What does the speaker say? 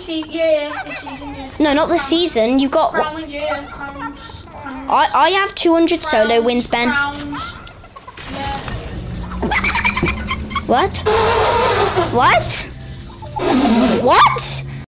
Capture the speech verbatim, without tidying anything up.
season. Yeah, yeah, this season. Yeah. No, not this season. You got. Crown wins, yeah, crowns. Crowns. I I have two hundred crowns, solo wins, Ben. Crowns. Yeah. What? What? What?